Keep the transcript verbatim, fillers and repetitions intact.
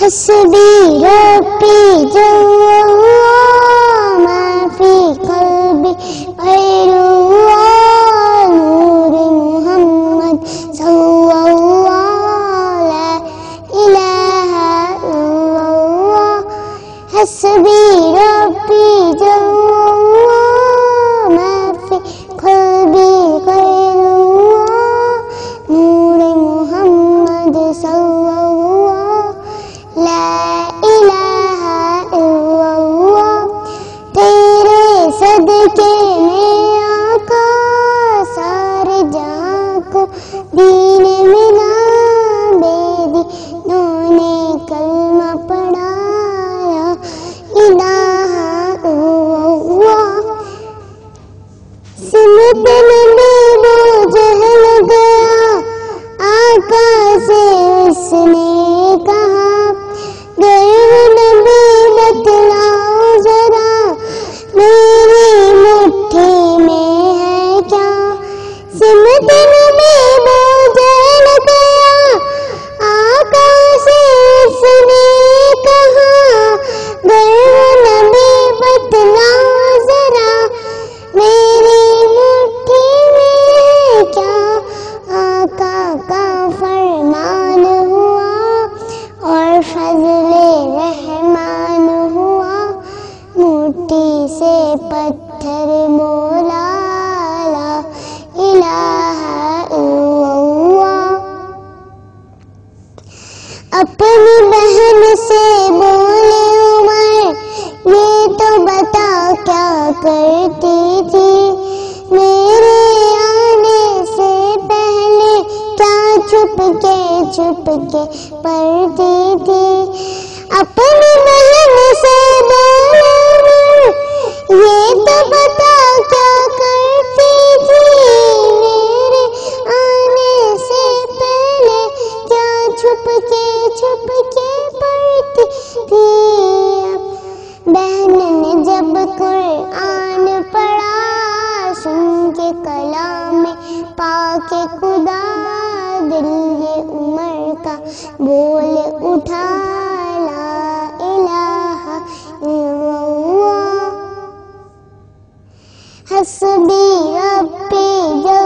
حسبي ربي جلالله ما في قلبي غير الله نور محمد صلى الله لا إله إلا الله حسبي ربي جلالله ما في قلبي غير الله نور محمد صلى الله لا الہ الا اللہ تیرے صدقے میں آقا سارے جہاں کو دین ملا بے دینوں نے کلمہ پڑھایا الہ الا اللہ سمت نبی وہ جہل گیا آقا سے اس نے کہا غیر نبی بتلاؤ ذرا میری مٹھی میں ہے کیا سمت نبی بوجھل گیا آقا سے اس نے کہا غیر نبی بتلاؤ ذرا میری مٹھی میں ہے کیا آقا کا فرمان ہوا اور فضل رحمان ہوا مٹی سے پتھر مولا لا الہ الا اللہ اپنی بہن سے بولے عمر یہ تو بتا کیا کرتی تھی میرے آنے سے پہلے کیا چھپ کے چھپ کے پڑھتی تھی اپنی بہن سے بولے یہ تو بتا کیا کرتی تھی میرے آنے سے پہلے کیا چھپ کے چھپ کے پڑھتی تھی بہن نے جب قرآن پڑھا سن کے کلام پاک خدا دل یہ عمر کا بول اٹھا لا الہ الا اللہ حسبی ربی